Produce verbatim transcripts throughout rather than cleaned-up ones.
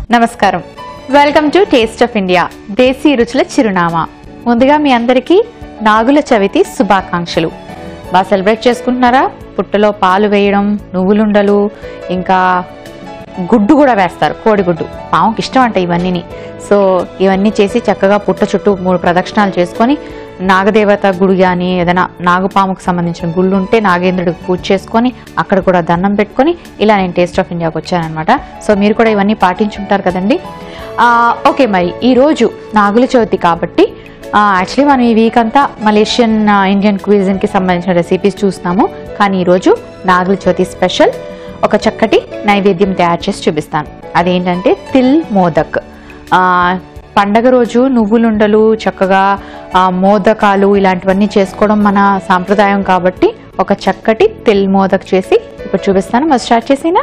నమస్కారం, welcome to taste of India, దేశీ రుచుల చిరునామా. ముందుగా మీ అందరికీ నాగుల చవితి శుభాకాంక్షలు. బాగా సెలబ్రేట్ చేసుకుంటున్నారా? పుట్టలో పాలు వేయడం, నువ్వులుండలు, ఇంకా గుడ్డు కూడా వేస్తారు, కోడిగుడ్డు. పాముకి ఇష్టం అంట ఇవన్నీ. సో ఇవన్నీ చేసి చక్కగా పుట్ట చుట్టూ మూడు ప్రదక్షిణాలు చేసుకొని నాగదేవత గుడి కానీ ఏదైనా నాగుపాముకు సంబంధించిన గుళ్ళు ఉంటే నాగేంద్రుడికి పూజ చేసుకొని అక్కడ కూడా దండం పెట్టుకొని ఇలా నేను టేస్ట్ ఆఫ్ ఇండియాకి వచ్చానమాట. సో మీరు కూడా ఇవన్నీ పాటించుంటారు కదండి. ఓకే, మరి ఈరోజు నాగుల చవితి కాబట్టి యాక్చువల్లీ మనం ఈ వీక్ అంతా మలేషియన్ ఇండియన్ క్విజిన్కి సంబంధించిన రెసిపీస్ చూస్తున్నాము. కానీ ఈరోజు నాగుల చవితి స్పెషల్ ఒక చక్కటి నైవేద్యం తయారు చేసి చూపిస్తాను. అదేంటంటే తిల్ మోదక్. పండగ రోజు నువ్వులుండలు, చక్కగా మోదకాలు ఇలాంటివన్నీ చేసుకోవడం మన సాంప్రదాయం కాబట్టి ఒక చక్కటి తిల్ మోదక్ చేసి ఇప్పుడు చూపిస్తాను. మరి స్టార్ట్ చేసినా.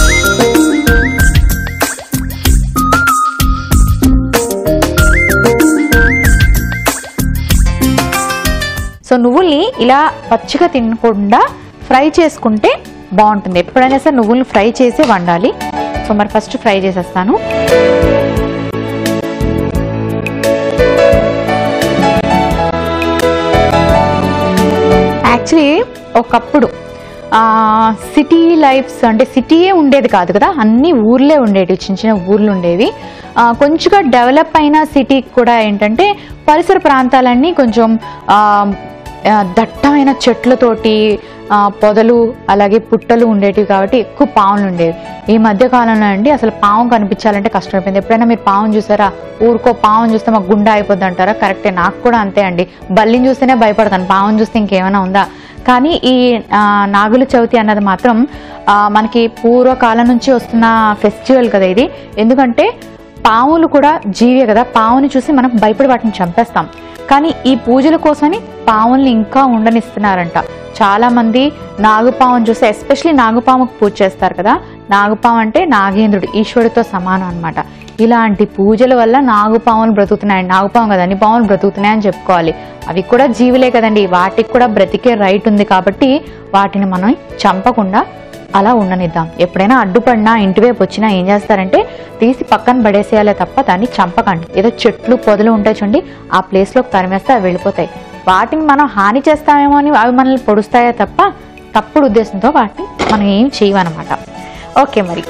సో నువ్వుల్ని ఇలా పచ్చిగా తినకుండా ఫ్రై చేసుకుంటే బాగుంటుంది. ఎప్పుడైనా సరే నువ్వుల్ని ఫ్రై చేసి వండాలి. సో మరి ఫస్ట్ ఫ్రై చేసేస్తాను. యాక్చువల్లీ ఒకప్పుడు సిటీ లైఫ్స్ అంటే సిటీయే ఉండేది కాదు కదా, అన్ని ఊర్లే ఉండేవి, చిన్న చిన్న ఊర్లు ఉండేవి. కొంచెంగా డెవలప్ అయిన సిటీకి కూడా ఏంటంటే పరిసర ప్రాంతాలన్నీ కొంచెం దట్టమైన చెట్లతోటి పొదలు అలాగే పుట్టలు ఉండేటివి కాబట్టి ఎక్కువ పాములు ఉండేవి. ఈ మధ్య కాలంలో అండి అసలు పాము కనిపించాలంటే కష్టమైపోయింది. ఎప్పుడైనా మీరు పామును చూసారా? ఊరుకో పామును చూస్తే మాకు గుండె అయిపోద్ది అంటారా? కరెక్టే, నాకు కూడా అంతే అండి. బల్లిని చూస్తేనే భయపడతాను, పామును చూస్తే ఇంకేమైనా ఉందా. కానీ ఈ నాగుల చవితి అన్నది మాత్రం మనకి పూర్వకాలం నుంచి వస్తున్న ఫెస్టివల్ కదా ఇది. ఎందుకంటే పాములు కూడా జీవే కదా, పాముని చూసి మనం భయపడి వాటిని చంపేస్తాం. కానీ ఈ పూజల కోసమని పాముల్ని ఇంకా ఉండనిస్తున్నారంట. చాలా మంది నాగుపాముని చూస్తే, ఎస్పెషలీ నాగుపాముకు పూజ చేస్తారు కదా. నాగుపాము అంటే నాగేంద్రుడు, ఈశ్వరుడితో సమానం అనమాట. ఇలాంటి పూజల వల్ల నాగుపాములు బ్రతుకుతున్నాయి. నాగుపాము కదా, అన్ని పాములు బ్రతుకుతున్నాయని చెప్పుకోవాలి. అవి కూడా జీవులే కదండి, వాటికి కూడా బ్రతికే రైట్ ఉంది కాబట్టి వాటిని మనం చంపకుండా అలా ఉండనిద్దాం. ఎప్పుడైనా అడ్డుపడినా ఇంటివైపు వచ్చినా ఏం చేస్తారంటే తీసి పక్కన పడేసేయాలే తప్ప దాన్ని చంపకండి. ఏదో చెట్లు పొదలు ఉంటాయి చూడండి, ఆ ప్లేస్లోకి తరిమేస్తే అవి వెళ్ళిపోతాయి. వాటిని మనం హాని చేస్తామేమో అని అవి మనల్ని పొడుస్తాయే తప్ప తప్పుడు ఉద్దేశంతో వాటిని మనం ఏం చేయమన్నమాట. ఓకే, మరి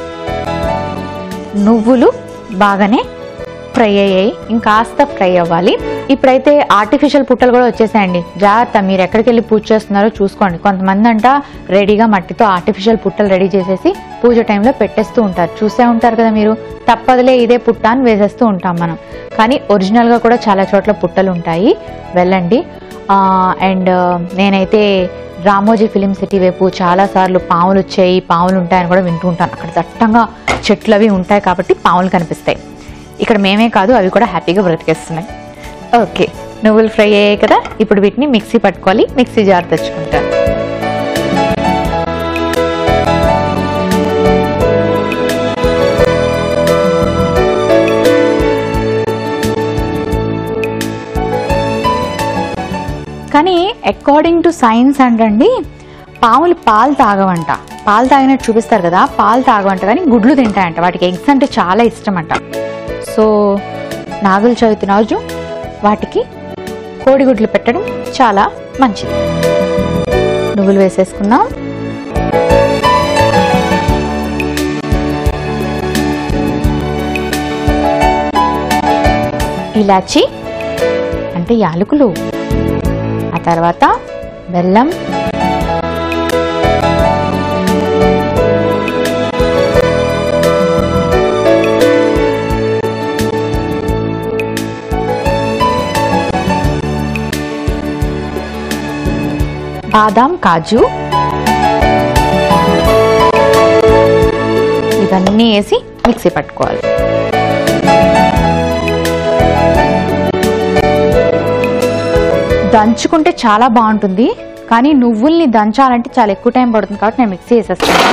నువ్వులు బాగానే ఫ్రై అయ్యాయి, ఇంకాస్త ఫ్రై అవ్వాలి. ఇప్పుడైతే ఆర్టిఫిషియల్ పుట్టలు కూడా వచ్చేసాయండి. జాగ్రత్త, మీరు ఎక్కడికి వెళ్ళి పూజ చేస్తున్నారో చూసుకోండి. కొంతమంది అంట రెడీగా మట్టితో ఆర్టిఫిషియల్ పుట్టలు రెడీ చేసేసి పూజ టైంలో పెట్టేస్తూ ఉంటారు. చూసే ఉంటారు కదా మీరు. తప్పదులే ఇదే పుట్ట అని వేసేస్తూ ఉంటాం మనం. కానీ ఒరిజినల్గా కూడా చాలా చోట్ల పుట్టలు ఉంటాయి, వెళ్ళండి. అండ్ నేనైతే రామోజీ ఫిలిం సిటీ వైపు చాలాసార్లు పాములు వచ్చాయి, పాములు ఉంటాయని కూడా వింటూ ఉంటాను. అక్కడ దట్టంగా చెట్లు అవి ఉంటాయి కాబట్టి పాములు కనిపిస్తాయి. ఇక్కడ మేమే కాదు, అవి కూడా హ్యాపీగా బ్రతికేస్తున్నాయి. ఓకే, నువ్వులు ఫ్రై అయ్యాయి కదా, ఇప్పుడు వీటిని మిక్సీ పట్టుకోవాలి. మిక్సీ జార్ తెచ్చుకుంటాను. కానీ అకార్డింగ్ టు సైన్స్ అంటండి పాములు పాలు తాగవంట. పాలు తాగినట్టు చూపిస్తారు కదా, పాలు తాగవంట, కానీ గుడ్లు తింటాయంట. వాటికి ఎగ్స్ అంటే చాలా ఇష్టం అంట. సో నాగుల చవితి రోజు వాటికి కోడిగుడ్లు పెట్టడం చాలా మంచిది. నువ్వులు వేసేసుకున్నాం. ఇలాచి అంటే యాలకులు, ఆ తర్వాత బెల్లం, బాదాం, కాజు, ఇవన్నీ వేసి మిక్సీ పట్టుకోవాలి. దంచుకుంటే చాలా బాగుంటుంది, కానీ నువ్వుల్ని దంచాలంటే చాలా ఎక్కువ టైం పడుతుంది కాబట్టి నేను మిక్సీ వేసేస్తాను.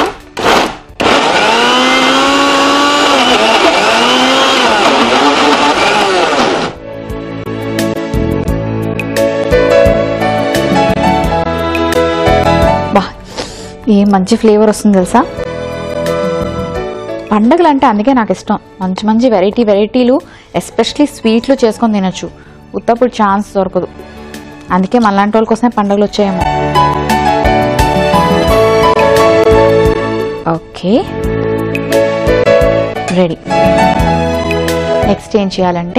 ఏ మంచి ఫ్లేవర్ వస్తుంది తెలుసా. పండుగలు అంటే అందుకే నాకు ఇష్టం. మంచి మంచి వెరైటీ వెరైటీలు ఎస్పెషలీ స్వీట్లు చేసుకొని తినొచ్చు. ఉత్తప్పుడు ఛాన్స్ దొరకదు. అందుకే మనలాంటి వాళ్ళ కోసమే పండుగలు వచ్చాయేమో. Okay, ready. నెక్స్ట్ ఏం చేయాలంటే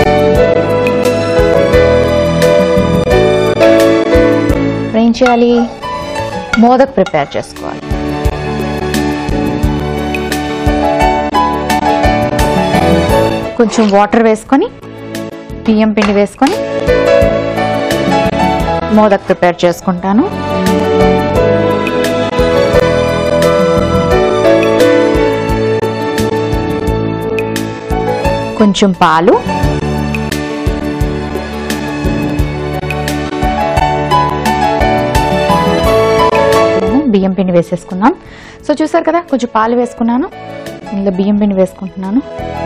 ఏం చేయాలి, మోదక్ ప్రిపేర్ చేసుకోవాలి. కొంచెం వాటర్ వేసుకొని బియ్యం పిండి వేసుకొని మోదక్ ప్రిపేర్ చేసుకుంటాను. కొంచెం పాలు, బియ్యం పిండి వేసేసుకుందాం. సో చూసారు కదా, కొంచెం పాలు వేసుకున్నాను, ఇందులో బియ్యం పిండి వేసుకుంటున్నాను.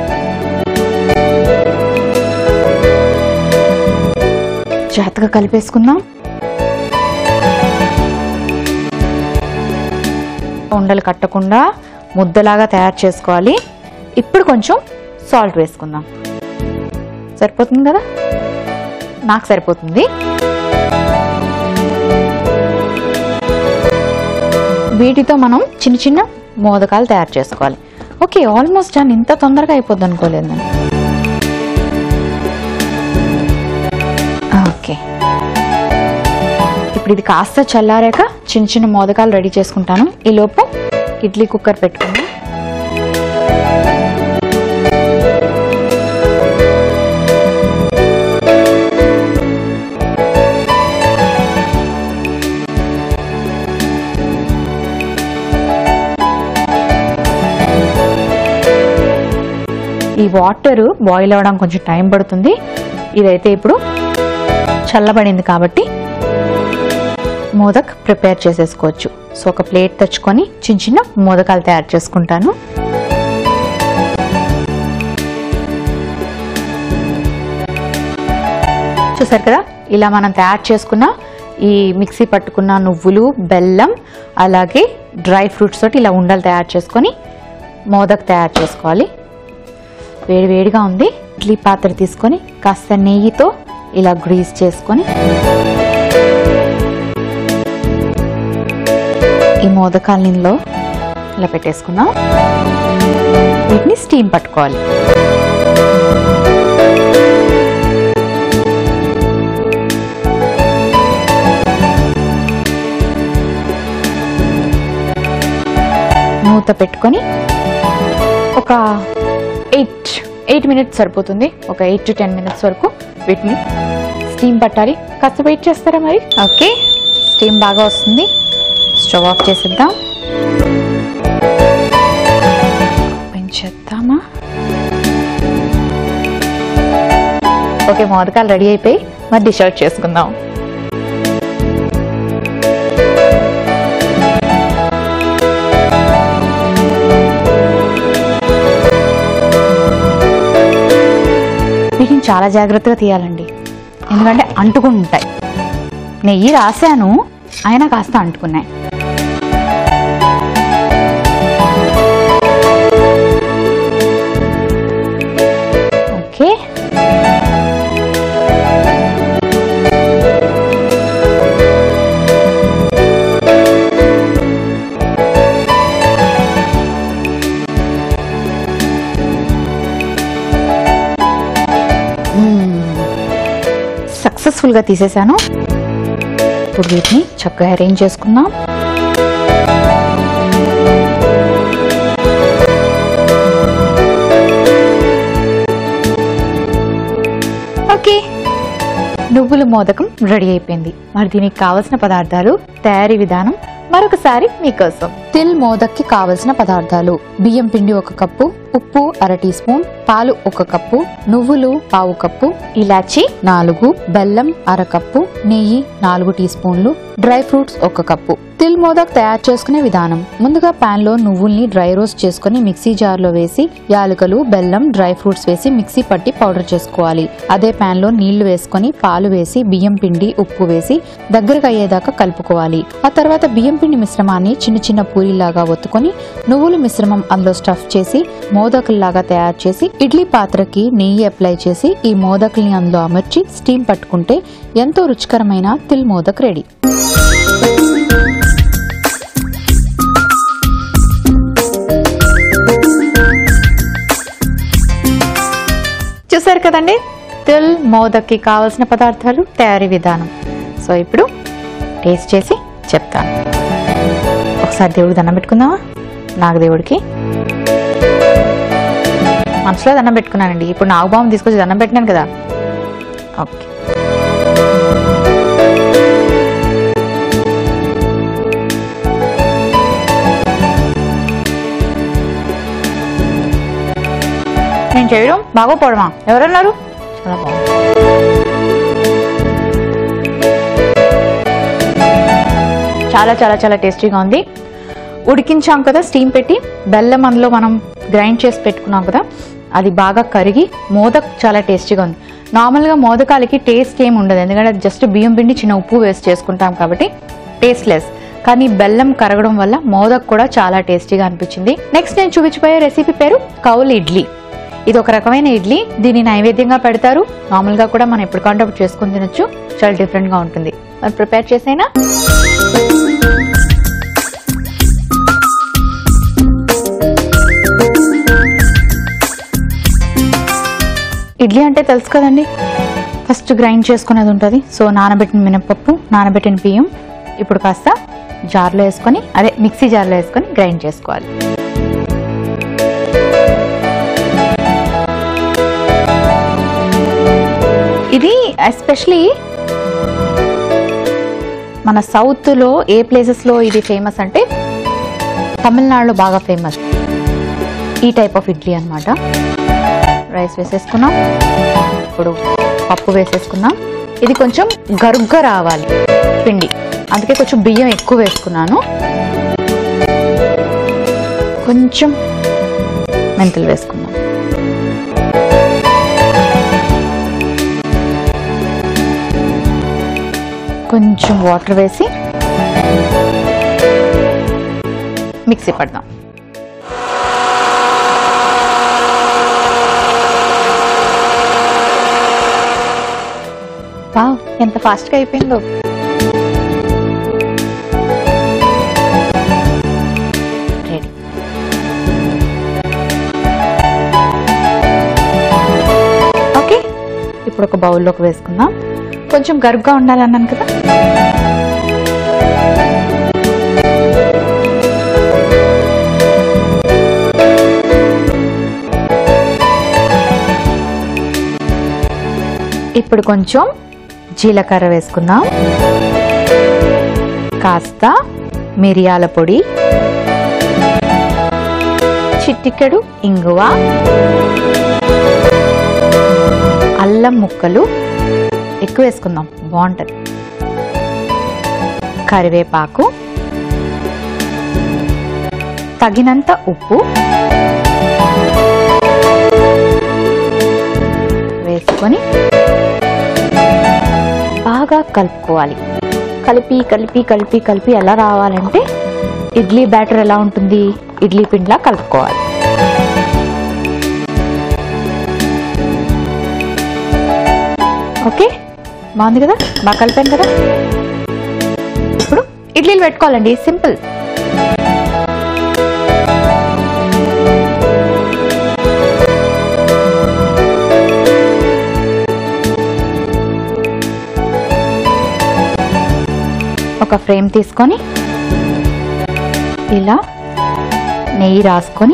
జాగ్రత్తగా కలిపేసుకుందాం. ఉండలు కట్టకుండా ముద్దలాగా తయారు చేసుకోవాలి. ఇప్పుడు కొంచెం సాల్ట్ వేసుకుందాం. సరిపోతుంది కదా, నాకు సరిపోతుంది. వీటితో మనం చిన్న చిన్న మోదకాలు తయారు చేసుకోవాలి. Okay, almost done. ఇంత తొందరగా అయిపోద్ది అనుకోలేదు నేను. ఓకే, ఇప్పుడు ఇది కాస్త చల్లారాక చిన్న చిన్న మోదకాలు రెడీ చేసుకుంటాను. ఈ లోపు ఇడ్లీ కుక్కర్ పెట్టుకుందాం. ఈ వాటర్ బాయిల్ అవ్వడం కొంచెం టైం పడుతుంది. ఇదైతే ఇప్పుడు చల్లబడింది కాబట్టి మోదక్ ప్రిపేర్ చేసేసుకోవచ్చు. సో ఒక ప్లేట్ తెచ్చుకొని చిన్న చిన్న మోదకాలు తయారు చేసుకుంటాను. చూసారు కదా, ఇలా మనం తయారు చేసుకున్న ఈ మిక్సీ పట్టుకున్న నువ్వులు, బెల్లం, అలాగే డ్రై ఫ్రూట్స్ తోటి ఇలా ఉండలు తయారు చేసుకొని మోదక్ తయారు చేసుకోవాలి. వేడి వేడిగా ఉంది. ఇడ్లీ పాత్ర తీసుకొని కాస్త నెయ్యితో ఇలా గ్రీస్ చేసుకొని ఈ మోదకాల నీళ్ళలో ఇలా పెట్టేసుకున్నాం. వీటిని స్టీమ్ పట్టుకోవాలి. మూత పెట్టుకొని ఒక ఎయిట్ ఎయిట్ మినిట్స్ సరిపోతుంది. ఒక ఎయిట్ టు టెన్ మినిట్స్ వరకు వీటిని స్టీమ్ పట్టాలి. కాస్త వెయిట్ చేస్తారా మరి? ఓకే, స్టీమ్ బాగా వస్తుంది. స్టవ్ ఆఫ్ చేసేద్దాం. పెంచేద్దామా? ఓకే, మోదకాలు రెడీ అయిపోయి మరి డిష్ అవుట్ చేసుకుందాం. వీటిని చాలా జాగ్రత్తగా తీయాలండి, ఎందుకంటే అంటుకుని ఉంటాయి. నెయ్యి రాశాను, అయినా కాస్త అంటుకున్నాయి. ఓకే, సక్సెస్ఫుల్ గా తీసేసాను. ఇప్పుడు వీటిని చక్కగా అరేంజ్ చేసుకుందాం. ఓకే, నువ్వుల మోదకం రెడీ అయిపోయింది. మరి దీనికి కావలసిన పదార్థాలు, తయారీ విధానం మరొకసారి మీకోసం. తిల్ మోదక్కి కావలసిన పదార్థాలు: బియ్యం పిండి ఒక కప్పు, ఉప్పు అర టీ స్పూన్, పాలు ఒక కప్పు, నువ్వులు పావు కప్పు, ఇలాచి నాలుగు, బెల్లం అర కప్పు, నెయ్యి నాలుగు టీ స్పూన్లు, డ్రై ఫ్రూట్స్ ఒక కప్పు. తిల్ మోదక్ తయారు చేసుకునే విధానం. ముందుగా పాన్ లో నువ్వుల్ని డ్రై రోస్ట్ చేసుకుని మిక్సీ జార్ లో వేసి యాలకులు, బెల్లం, డ్రై ఫ్రూట్స్ వేసి మిక్సీ పట్టి పౌడర్ చేసుకోవాలి. అదే పాన్ లో నీళ్లు వేసుకుని పాలు వేసి బియ్యం పిండి, ఉప్పు వేసి దగ్గరకు అయ్యేదాకా కలుపుకోవాలి. ఆ తర్వాత బియ్యం పిండి మిశ్రమాన్ని చిన్న చిన్న పూరీలాగా ఒత్తుకొని నువ్వుల మిశ్రమం అందులో స్టఫ్ చేసి మోదకుల్లాగా తయారు చేసి ఇడ్లీ పాత్రకి నెయ్యి అప్లై చేసి ఈ మోదకుల్ని అందులో అమర్చి స్టీమ్ పట్టుకుంటే ఎంతో రుచికరమైన తిల్ మోదక్ రెడీ. చూసారు కదండి తిల్ మోదక్కి కావలసిన పదార్థాలు, తయారీ విధానం. సో ఇప్పుడు టేస్ట్ చేసి చెప్తాను. ఒకసారి దేవుడికి దండం పెట్టుకుందామా? నాకు దేవుడికి మనసులో దండం పెట్టుకున్నానండి. ఇప్పుడు నాగబాబు తీసుకొచ్చి దండం పెట్టినాను కదా. ఓకే, నేను చేయడం బాగోపోవడమా? ఎవరన్నారు? చాలా బాగుంది. చాలా చాలా చాలా టేస్టీగా ఉంది. ఉడికించాం కదా స్టీమ్ పెట్టి, బెల్లం అందులో మనం గ్రైండ్ చేసి పెట్టుకున్నాం కదా, అది బాగా కరిగి మోదక్ చాలా టేస్టీగా ఉంది. నార్మల్గా మోదకాలకి టేస్ట్ ఏమి ఉండదు, ఎందుకంటే అది జస్ట్ బియ్యం పిండి చిన్న ఉప్పు వేసి చేసుకుంటాం కాబట్టి టేస్ట్ లెస్. కానీ బెల్లం కరగడం వల్ల మోదక్ కూడా చాలా టేస్టీగా అనిపించింది. నెక్స్ట్ నేను చూపించబోయే రెసిపీ పేరు కౌల్ ఇడ్లీ. ఇది ఒక రకమైన ఇడ్లీ. దీన్ని నైవేద్యంగా పెడతారు. నార్మల్గా కూడా మనం ఎప్పుడు కాంటే అప్పుడు చేసుకుని తినొచ్చు. చాలా డిఫరెంట్గా ఉంటుంది. మరి ప్రిపేర్ చేసేనా? ఇడ్లీ అంటే తెలుసు కదండి, ఫస్ట్ గ్రైండ్ చేసుకునేది ఉంటుంది. సో నానబెట్టిన మినపప్పు, నానబెట్టిన బియ్యం ఇప్పుడు కాస్త జార్లో వేసుకొని, అదే మిక్సీ జార్లో వేసుకొని గ్రైండ్ చేసుకోవాలి. ఇది ఎస్పెషలీ మన సౌత్లో ఏ ప్లేసెస్లో ఇది ఫేమస్ అంటే తమిళనాడులో బాగా ఫేమస్ ఈ టైప్ ఆఫ్ ఇడ్లీ అనమాట. రైస్ వేసేసుకున్నాం, ఇప్పుడు పప్పు వేసేసుకున్నాం. ఇది కొంచెం గరుగ్గా రావాలి పిండి, అందుకే కొంచెం బియ్యం ఎక్కువ వేసుకున్నాను. కొంచెం మెంతులు వేసుకున్నాం. కొంచెం వాటర్ వేసి మిక్సీ పడదాం. వావ్, ఎంత ఫాస్ట్గా అయిపోయిందో. రెడీ. ఓకే, ఇప్పుడు ఒక బౌల్లోకి వేసుకుందాం. కొంచెం గరుగ్గా ఉండాలన్నాను కదా. ఇప్పుడు కొంచెం జీలకర్ర వేసుకుందాం, కాస్త మిరియాల పొడి, చిటికెడు ఇంగువ, అల్లం ముక్కలు ఎక్కువ వేసుకుందాం, బాగుంటుంది, కరివేపాకు, తగినంత ఉప్పు వేసుకొని బాగా కలుపుకోవాలి. కలిపి కలిపి కలిపి కలిపి ఎలా రావాలంటే ఇడ్లీ బ్యాటర్ ఎలా ఉంటుంది, ఇడ్లీ పిండిలా కలుపుకోవాలి. ఓకే, బాగుంది కదా, బాగా కలిపాను కదా. ఇప్పుడు ఇడ్లీలు పెట్టుకోవాలండి, సింపుల్. ఒక ఫ్రేమ్ తీసుకొని ఇలా నెయ్యి రాసుకొని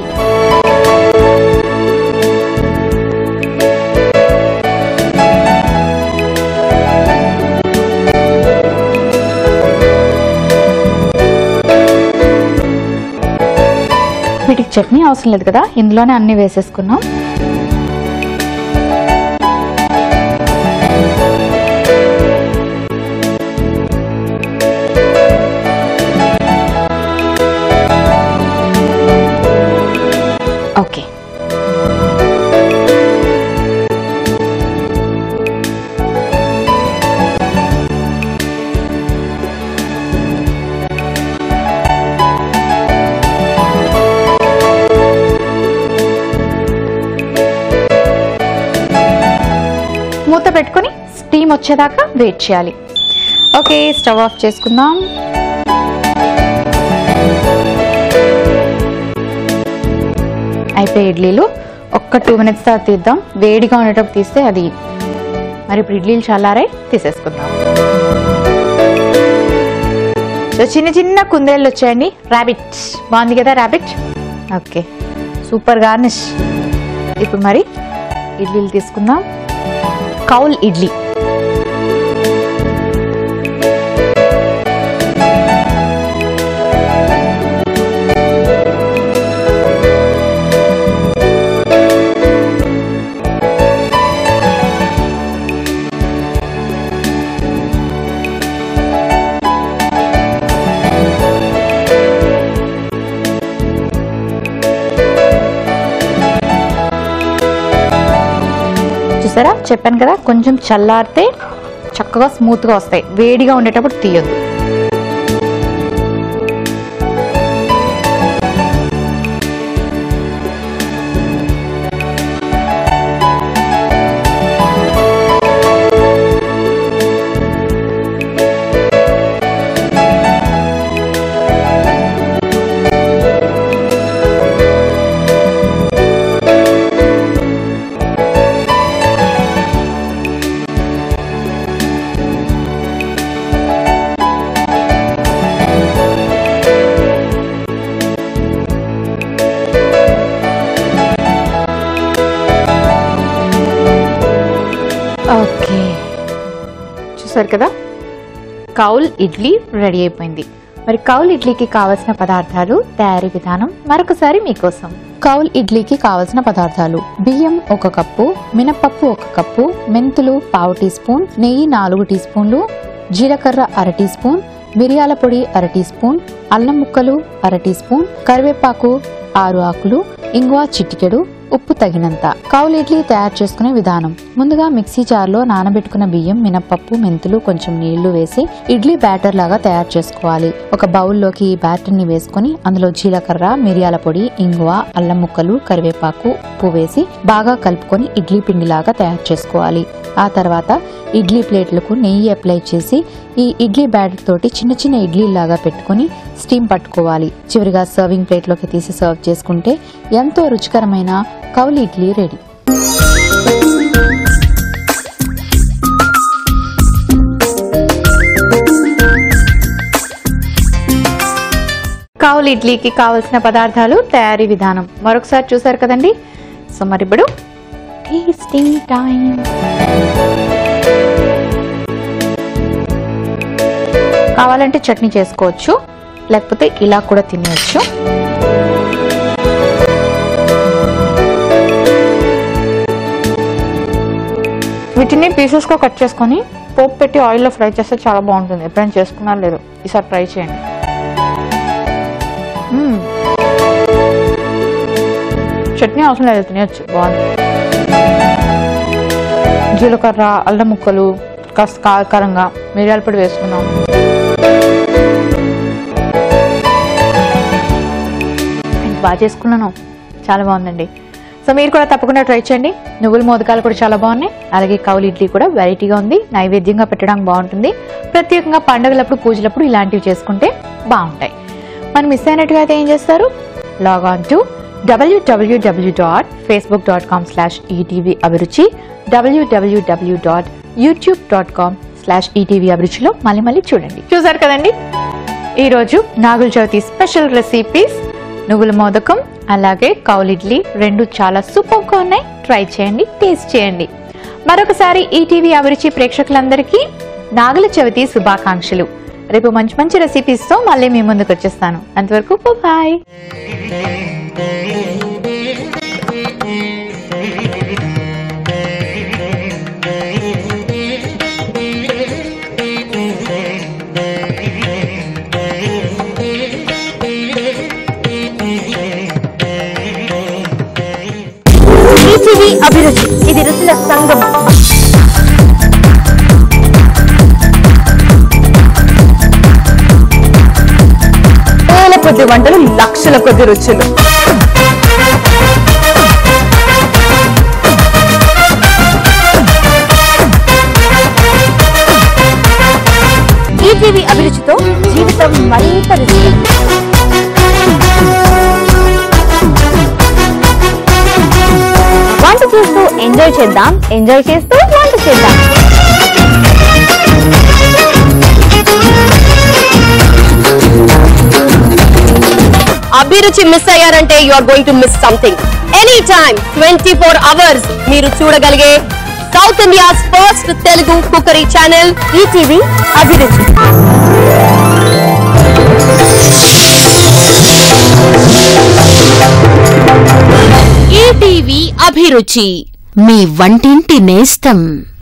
వీటికి చట్నీ అవసరం లేదు కదా, ఇందులోనే అన్ని వేసేసుకున్నాం. మూత పెట్టుకొని స్టీమ్ వచ్చేదాకా వెయిట్ చేయాలి. ఓకే, స్టవ్ ఆఫ్ చేసుకుందాం. అయిపోయి ఇడ్లీలు ఒక్క టూ మినిట్స్ తర్వాత తీద్దాం. వేడిగా ఉండేటప్పుడు తీస్తే అది మరి ఇప్పుడు ఇడ్లీలు చల్లారాయి, తీసేసుకుందాం. సో చిన్న చిన్న కుందేళ్ళు వచ్చాయండి. ర్యాబిట్ బాగుంది కదా ర్యాబిట్. Okay, super garnish. ఇప్పుడు మరి ఇడ్లీలు తీసుకుందాం. కౌల్ ఇడ్లీ. చూసారా, చెప్పాను కదా కొంచెం చల్లారితే చక్కగా స్మూత్గా వస్తాయి. వేడిగా ఉండేటప్పుడు తీయొద్దు. ఓకే, చూసారు కదా కౌల్ ఇడ్లీ రెడీ అయిపోయింది. మరి కౌల్ ఇడ్లీకి కావలసిన పదార్థాలు, తయారీ విధానం మరొకసారి మీకోసం. కౌల్ ఇడ్లీకి కావలసిన పదార్థాలు: బియ్యం ఒక కప్పు, మినపప్పు ఒక కప్పు, మెంతులు పావు టీ స్పూన్, నెయ్యి నాలుగు టీ స్పూన్లు, జీలకర్ర అర టీ స్పూన్, మిరియాల పొడి అర టీ స్పూన్, అల్లం ముక్కలు అర టీ స్పూన్, కరివేపాకు ఆరు ఆకులు, ఇంగువ చిటికెడు, ఉప్పు తగినంత. కౌల్ ఇడ్లీ తయారు చేసుకునే విధానం: ముందుగా మిక్సీ జార్లో నానబెట్టుకున్న బియ్యం, మినపప్పు, మెంతులు, కొంచెం నీళ్లు వేసి ఇడ్లీ బ్యాటర్ లాగా తయారు చేసుకోవాలి. ఒక బౌల్లోకి ఈ బ్యాటర్ ని వేసుకుని అందులో జీలకర్ర, మిరియాల పొడి, ఇంగువ, అల్లం ముక్కలు, కరివేపాకు, ఉప్పు వేసి బాగా కలుపుకొని ఇడ్లీ పిండిలాగా తయారు చేసుకోవాలి. ఆ తర్వాత ఇడ్లీ ప్లేట్లకు నెయ్యి అప్లై చేసి ఈ ఇడ్లీ బ్యాటర్ తోటి చిన్న చిన్న ఇడ్లీ లాగా పెట్టుకుని స్టీమ్ పట్టుకోవాలి. చివరిగా సర్వింగ్ ప్లేట్లోకి తీసి సర్వ్ చేసుకుంటే ఎంతో రుచికరమైన కౌల్ ఇడ్లీ రెడీ. కౌల్ ఇడ్లీకి కావలసిన పదార్థాలు, తయారీ విధానం మరొకసారి చూసారు కదండి. సో మరి ఇప్పుడు టేస్టింగ్ టైం. కావాలంటే చట్నీ చేసుకోవచ్చు, లేకపోతే ఇలా కూడా తినేయచ్చు. వీటిని పీసెస్ గా కట్ చేసుకొని పోపు పెట్టి ఆయిల్లో ఫ్రై చేస్తే చాలా బాగుంటుంది. ఎప్పుడైనా చేసుకున్నారు లేదు, ఈసారి ట్రై చేయండి. చట్నీ అవసరం లేదు, తినేయచ్చు, బాగుంది. జీలకర్ర, అల్లం ముక్కలు, కాస్త కారంగా మిరియాల పొడి వేసుకున్నాం. బాగా చేసుకున్నాను, చాలా బాగుందండి. సో మీరు కూడా తప్పకుండా ట్రై చేయండి. నువ్వుల మోదకాలు కూడా చాలా బాగున్నాయి. అలాగే కౌల్ ఇడ్లీ కూడా వెరైటీగా ఉంది, నైవేద్యంగా పెట్టడానికి బాగుంటుంది. ప్రత్యేకంగా పండుగలప్పుడు, పూజలప్పుడు ఇలాంటివి చేసుకుంటే బాగుంటాయి. మనం మిస్ అయినట్టుగా అయితే ఏం చేస్తారు, లాగ్ ఆన్ టు డబ్ల్యూడబ్ల్యూడబ్ల్యూ dot Facebook dot com slash ETV Abhiruchi, డబ్ల్యూడబ్ల్యూడబ్ల్యూ dot YouTube dot com slash ETV అభిరుచిలో మళ్ళీ మళ్ళీ చూడండి. చూసారు కదండి, ఈరోజు నాగుల చవితి స్పెషల్ రెసిపీస్ నువ్వుల మోదకం అలాగే కౌల్ ఇడ్లీ రెండు చాలా సూపర్గా ఉన్నాయి. ట్రై చేయండి, టేస్ట్ చేయండి. మరొకసారి ఈటీవీ అభిరుచి ప్రేక్షకులందరికీ నాగుల చవితి శుభాకాంక్షలు. రేపు మంచి మంచి రెసిపీస్తో మళ్ళీ మీ ముందుకు వచ్చేస్తాను. అంతవరకు బాయ్. ఈటీవీ అభిరుచి, ఇది రుచుల సంగమం. వేల కొద్ది వంటలు, లక్షల కొద్ది రుచులు. రుచితో జీవితం మరింత రుచికరం. వంట చేస్తూ ఎంజాయ్ చేద్దాం, ఎంజాయ్ చేస్తూ వంట చేద్దాం. అభిరుచి మిస్ అయ్యారంటే you are going to miss something. Any time twenty four hours మీరు చూడగలిగే South India's first Telugu cookery channel ETV Abhiruchi. ETV Abhiruchi, మీ వంటింటి నేస్తం.